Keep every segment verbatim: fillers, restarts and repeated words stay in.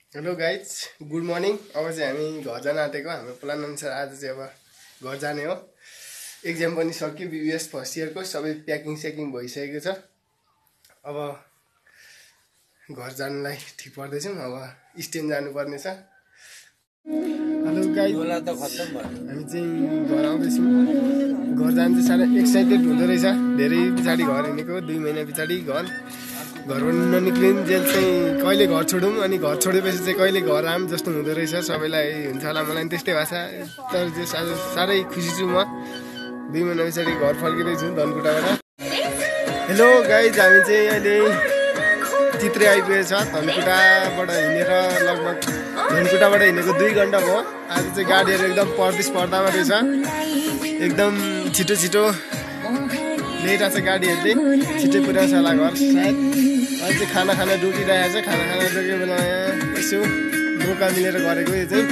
Hello guys, good morning. अब चाहिँ हामी घर जान आँटेको। हाम्रो प्लान अनुसार आज चाहिँ अब घर जाने हो। एक्जाम पनि सक्यो, बिबिएस फर्स्ट इयरको सबै प्याकिङ स्याकिङ भइसकेको छ। अब घर जानलाई ठिक पर्दैछौँ। अब स्ट्यान्ड जानुपर्ने छ। हेलो गाइज, हामी चाहिँ घर आउँदैछौँ। घर जानु चाहिँ साह्रै एक्साइटेड हुँदो रहेछ। धेरै पछाडि घर हिँडेको, दुई महिना पछाडि घर घरबाट ननिक्लिन्जेल चाहिँ कहिले घर छोडौँ अनि घर छोडेपछि चाहिँ कहिले घर आऊँ जस्तो हुँदो रहेछ। सबैलाई हुन्छ होला, मलाई पनि त्यस्तै भएको छ। तर चाहिँ साह्रै खुसी छु म। दुई महिना पछाडि घर फर्किँदैछु धनकुटाबाट। हेलो गाइज, हामी चाहिँ अहिले चित्रे आइपुगेको छ। धनकुटाबाट हिँडेर लगभग धनकुटाबाट हिँडेको दुई घन्टा भयो। आज चाहिँ गाडीहरू एकदम पर्दिस पर्दामा रहेछ। एकदम छिटो छिटो ल्याइरहेको छ गाडीहरूले। छिटै पुऱ्याउँछ होला घर सायद। अहिले चाहिँ खाना खाना डुकिरहेको छ। खाना खाना डुकेको बेला यसो मौका मिलेर गरेको। यो चाहिँ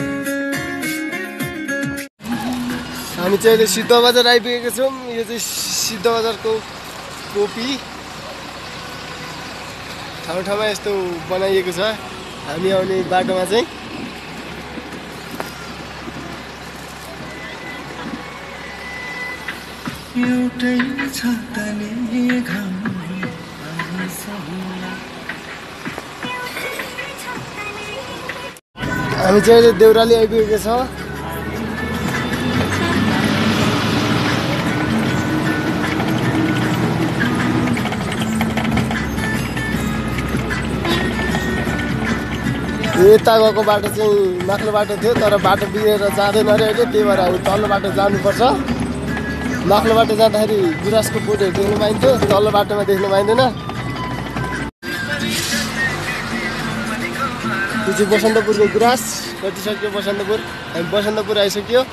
हामी चाहिँ अहिले सिद्ध बजार आइपुगेको छौँ। यो चाहिँ सिद्ध बजारको कोपी ठाउँ ठाउँमा यस्तो बनाइएको छ। हामी आउने बाटोमा चाहिँ एउटै छाताले घाम हामी चाहिँ अहिले देउराली आइपुगेको छ। यता गएको बाटो चाहिँ माथिल्लो बाटो थियो, तर बाटो बिग्रेर जाँदैन अरे अहिले। त्यही भएर हामी तल्लो बाटो जानुपर्छ। माथिल्लो बाटो जाँदाखेरि गुराँसको बोटहरू देख्नु पाइन्थ्यो, तल्लो बाटोमा देख्नु पाइँदैन। त्यो चाहिँ बसन्तपुरको गुराँस कटिसक्यो। बसन्तपुर हामी बसन्तपुर आइसक्यो।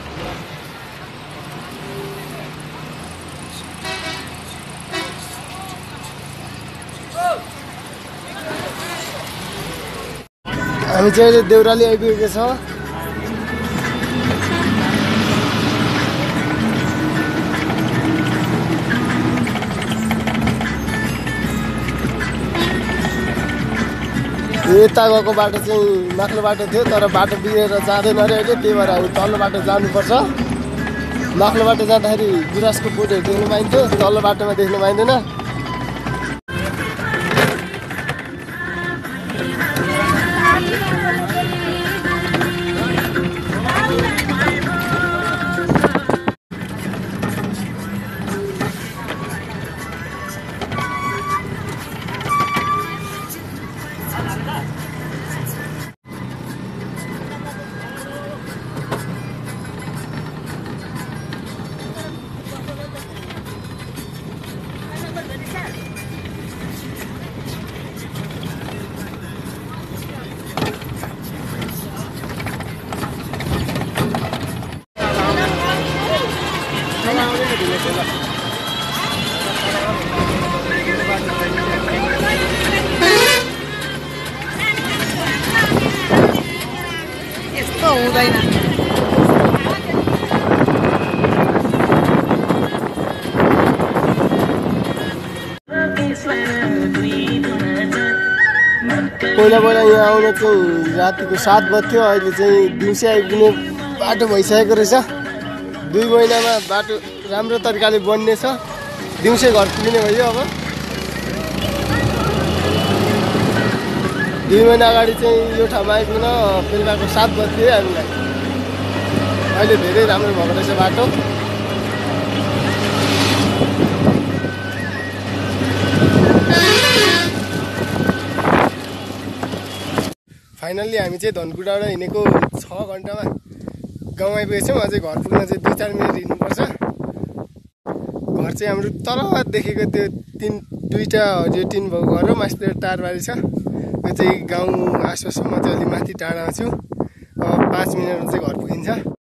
हामी चाहिँ अहिले देउराली आइपुगेको छ। यता गएको बाटो चाहिँ माथिल्लो बाटो थियो, तर बाटो बिग्रेर जाँदैन अरे अहिले। त्यही भएर हामी तल्लो बाटो जानुपर्छ। माथिल्लो बाटो जाँदाखेरि गुराँसको बोटहरू देख्नु पाइन्थ्यो, तल्लो बाटोमा देख्नु पाइँदैन। यस्तो हुँदैन। पहिला पहिला यहाँ आउन चाहिँ रातिको सात बज्थ्यो, अहिले चाहिँ दिउँसै आइपुग्ने बाटो भइसकेको रहेछ। दुई महिनामा बाटो राम्रो तरिकाले बन्नेछ। दिउँसै घर पुग्ने भयो। अब दुई महिना अगाडि चाहिँ यो ठाउँमा आइपुग्न बेलुकाको सात बज्थ्यो हामीलाई। अहिले धेरै राम्रो भएको रहेछ बाटो। फाइनल्ली हामी चाहिँ धनकुटाबाट हिँडेको छ घन्टामा गाउँ आइपुगेछौँ। अझै घर पुग्न चाहिँ दुई चार मिनट हिँड्नुपर्छ। घर चाहिँ हाम्रो तल देखेको त्यो तिन दुईवटा हजुर टिन भएको घर हो। माथितिर टारबारी छ। यो चाहिँ गाउँ आसपाससम्म चाहिँ अलिक माथि टाढामा छु। अब पाँच मिनटमा चाहिँ घर पुगिन्छ।